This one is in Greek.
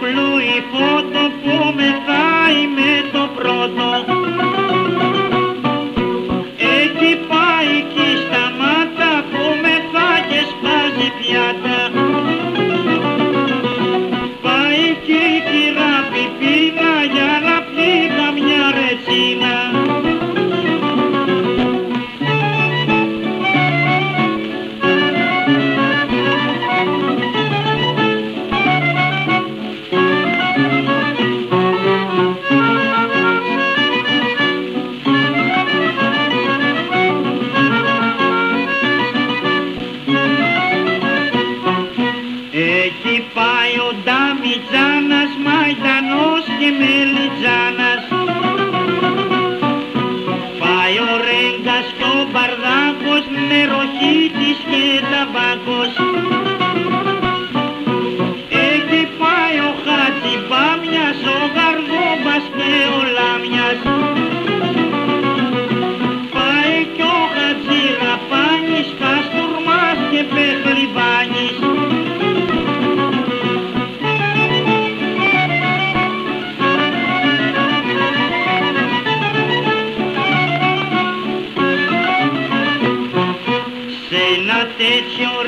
πλούι φώτο που μεθάει με το πρώτο. Εκεί πάει κι σταμάτα που μεθά και σπάζει πιάτα. Πάει κι η κυρά πιπίνα για να πιει καμιά ρετσίνα. Εκεί πάει ο Νταμιτζάνας, Μαϊντανός και Μελιτζάνας. Πάει ο Ρέγκας κι ο Μπαρδάκος, νεροχύτης και ταμπάκος. Εκεί πάει ο Χατζιμπάμιας, ο Γαργόμπας και ο Λάμιας. Πάει κι ο Χατζιραπάνης, Καστουρμάς και Πεχλιβάνης. Σε ένα τέτοιο